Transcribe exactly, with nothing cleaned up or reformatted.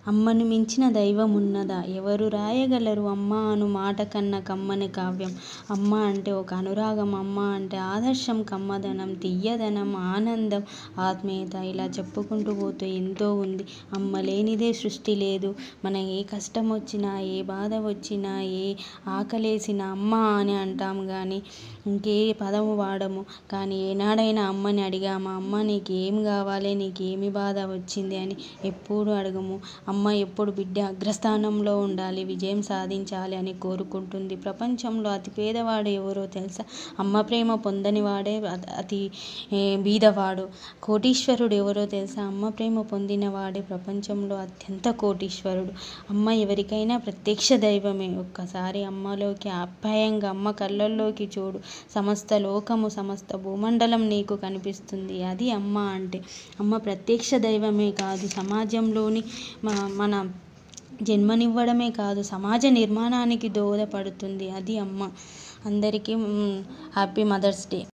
అమ్మను మించిన దైవమున్నదా? ఎవరు రాయగలరు అమ్మ అను మాట కన్న కమ్మని కావ్యం? అమ్మ అంటే ఒక అనురాగం, అమ్మ అంటే ఆదర్శం, కమ్మదనం, తియ్యదనం, ఆనందం, ఆత్మీయత, ఇలా చెప్పుకుంటూ పోతే ఎంతో ఉంది. అమ్మ లేనిదే సృష్టి లేదు. మన ఏ కష్టం వచ్చినా, ఏ బాధ వచ్చినా, ఏ ఆకలేసినా అమ్మ అని అంటాం కానీ ఇంకే పదము వాడము. కానీ ఏనాడైనా అమ్మని అడిగామా, అమ్మ నీకు ఏం కావాలి, నీకు ఏమి బాధ వచ్చింది అని ఎప్పుడు అడగము. అమ్మ ఎప్పుడు బిడ్డ అగ్రస్థానంలో ఉండాలి, విజయం సాధించాలి అని కోరుకుంటుంది. ప్రపంచంలో అతి పేదవాడు ఎవరో తెలుసా? అమ్మ ప్రేమ పొందని వాడే అతి బీదవాడు. కోటీశ్వరుడు ఎవరో తెలుసా? అమ్మ ప్రేమ పొందిన వాడే ప్రపంచంలో అత్యంత కోటీశ్వరుడు. అమ్మ ఎవరికైనా ప్రత్యక్ష దైవమే. ఒక్కసారి అమ్మలోకి ఆప్యాయంగా అమ్మ కళ్ళల్లోకి చూడు, సమస్త లోకము, సమస్త భూమండలం నీకు కనిపిస్తుంది. అది అమ్మ అంటే. అమ్మ ప్రత్యక్ష దైవమే కాదు, సమాజంలోని మన జన్మనివ్వడమే కాదు, సమాజ నిర్మాణానికి దోహదపడుతుంది. అది అమ్మ. అందరికీ హ్యాపీ మదర్స్ డే.